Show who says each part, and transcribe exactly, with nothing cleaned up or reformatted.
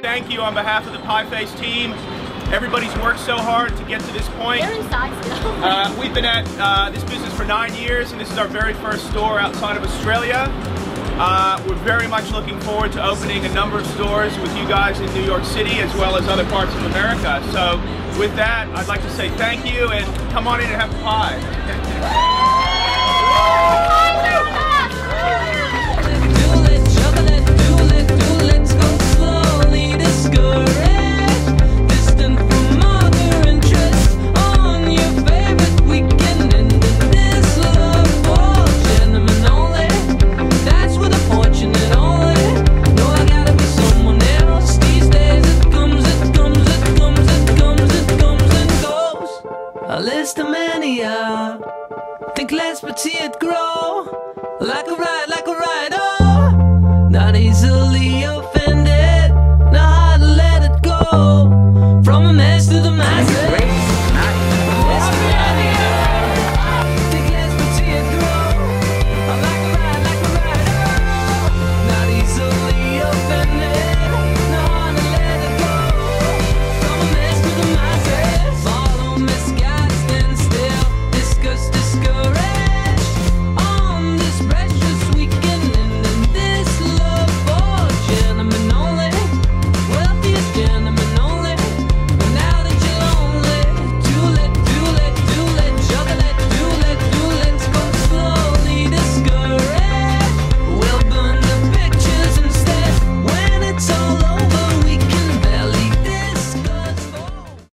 Speaker 1: Thank you on behalf of the Pie Face team. Everybody's worked so hard to get to this point.
Speaker 2: They're inside still.
Speaker 1: Uh, we've been at uh, this business for nine years, and this is our very first store outside of Australia. Uh, we're very much looking forward to opening a number of stores with you guys in New York City as well as other parts of America. So with that, I'd like to say thank you and come on in and have a pie.
Speaker 3: Think less but see it grow like a ride, like a ride, oh, not easily